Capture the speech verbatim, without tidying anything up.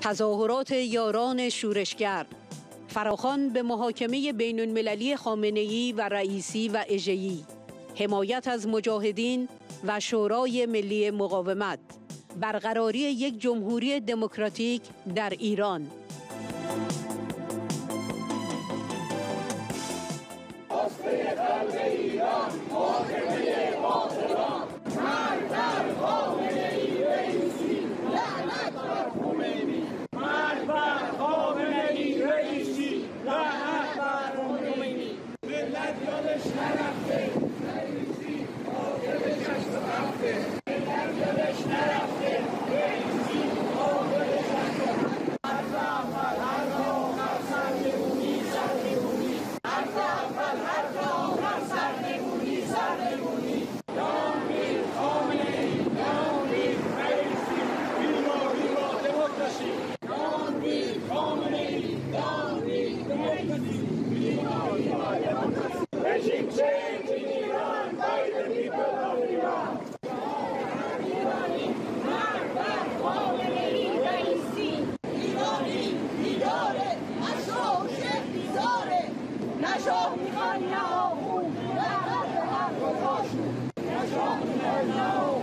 تظاهرات یاران شورشگر فراخوان به محاکمه بین المللی خامنه‌ای و رئیسی و اژه‌ای، حمایت از مجاهدین و شورای ملی مقاومت، برقراری یک جمهوری دموکراتیک در ایران. No!